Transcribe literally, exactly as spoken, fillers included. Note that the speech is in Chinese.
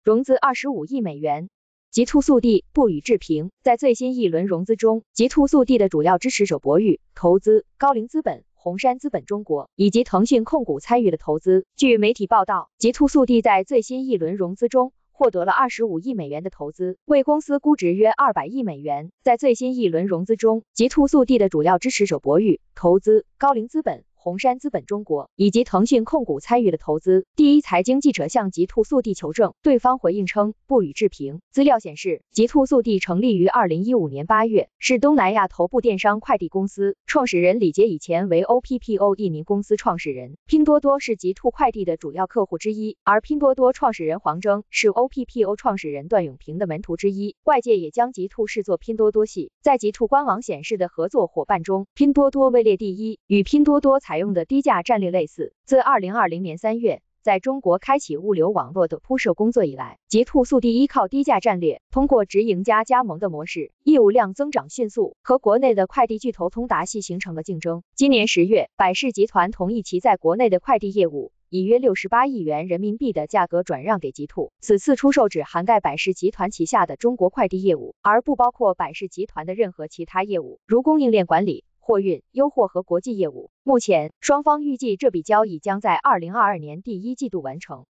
融资二十五亿美元。极兔速递不予置评，在最新一轮融资中，极兔速递的主要支持者博裕投资、高瓴资本、红杉资本中国以及腾讯控股参与了投资。据媒体报道，极兔速递在最新一轮融资中获得了二十五亿美元的投资，为公司估值约二百亿美元。在最新一轮融资中，极兔速递的主要支持者博裕投资、高瓴资本、红杉资本中国以及腾讯控股参与了投资。第一财经记者向极兔速递求证，对方回应称不予置评。资料显示，极兔速递成立于二零一五年八月，是东南亚头部电商快递公司，创始人李杰以前为 O P P O 一名公司创始人。拼多多是极兔快递的主要客户之一，而拼多多创始人黄峥是 O P P O 创始人段永平的门徒之一，外界也将极兔视作拼多多系。在极兔官网显示的合作伙伴中，拼多多位列第一，与拼多多采用的低价战略类似。自二零二零年三月在中国开启物流网络的铺设工作以来，极兔速递依靠低价战略，通过直营加加盟的模式，业务量增长迅速，和国内的快递巨头通达系形成了竞争。今年十月，百世集团同意其在国内的快递业务以约六十八亿元人民币的价格转让给极兔。此次出售只涵盖百世集团旗下的中国快递业务，而不包括百世集团的任何其他业务，如供应链管理、货运、优货和国际业务。目前，双方预计这笔交易将在二零二二年第一季度完成。